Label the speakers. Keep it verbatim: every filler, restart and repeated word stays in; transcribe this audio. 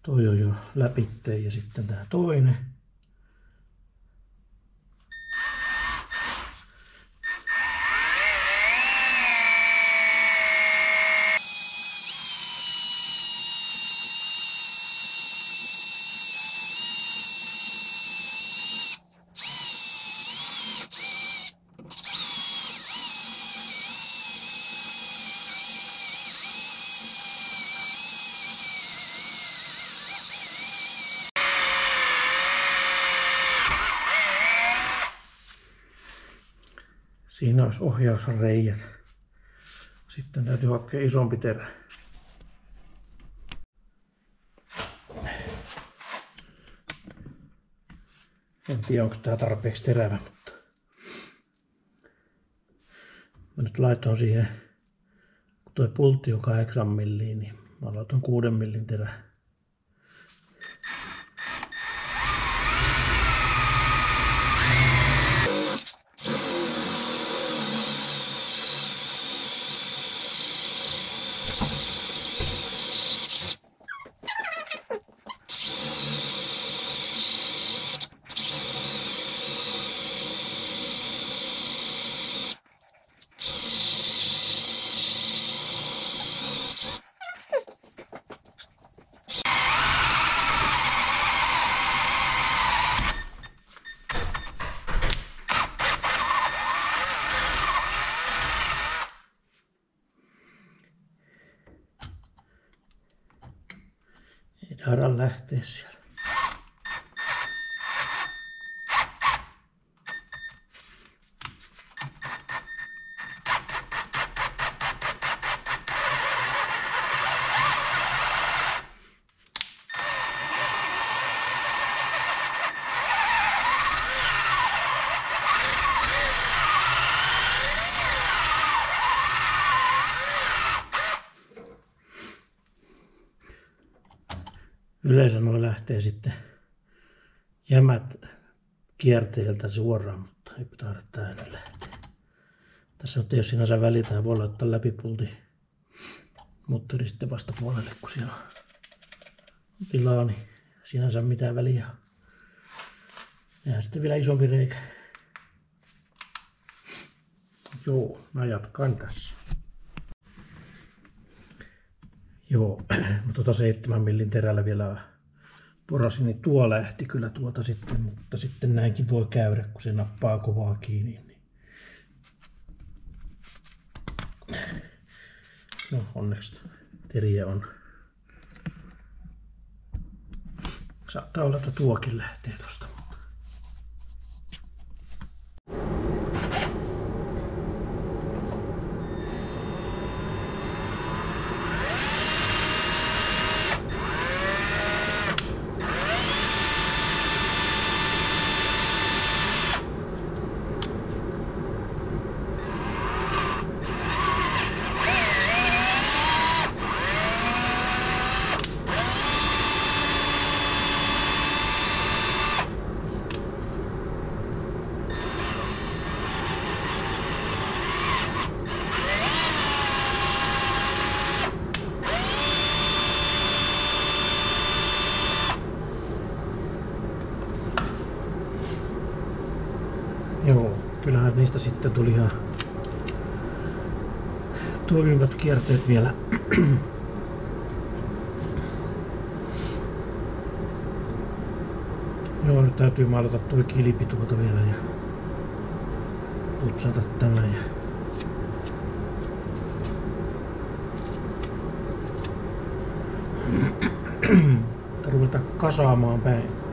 Speaker 1: Toi on jo läpitteen ja sitten tää toinen. Siinä olisi ohjausreijät. Sitten täytyy hakea isompi terä. En tiedä onko tää tarpeeksi terävä, mutta mä nyt laitoin siihen, kun toi pultti on kahdeksan milliä, niin mä laitoin kuuden millin terä. Ei taida lähteä siellä. Yleensä nuo lähtee sitten jämät kierteeltä suoraan, mutta ei taida tää enää lähteä. Tässä on jos sinänsä välitään, voi laittaa läpi pultin moottori sitten vastapuolelle, kun siellä on tilaa, niin sinänsä mitään väliä. Ja sitten vielä isompi reikä. Joo, mä jatkan tässä. Joo, mä tuota seitsemän millin terällä vielä porasin, niin tuo lähti kyllä tuota sitten, mutta sitten näinkin voi käydä, kun se nappaa kovaa kiinni. Niin. No onneksi teriä on. Saattaa olla, että tuokin lähtee tosta. Joo, kyllähän niistä sitten tuli ihan toimivat kierteet vielä. Joo, nyt täytyy maalata tuo kilpi tuolta vielä ja putsata tämä ja ruveta kasaamaan päin.